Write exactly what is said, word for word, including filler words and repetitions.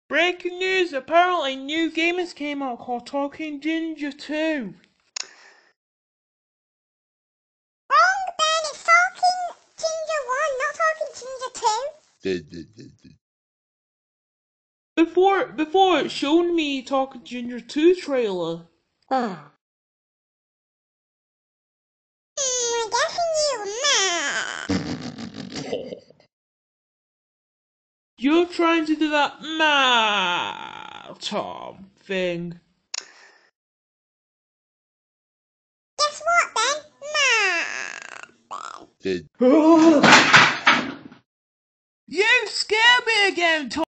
Breaking news, apparently new game has came out called Talking Ginger two. Wrong, Ben, it's Talking Ginger one, not Talking Ginger two. Before before it showed me Talking Ginger two trailer. Hmm, I'm guessing you mad. You're trying to do that ma Tom thing. Guess what, Ben? Mad, Ben. You scared me again, Tom!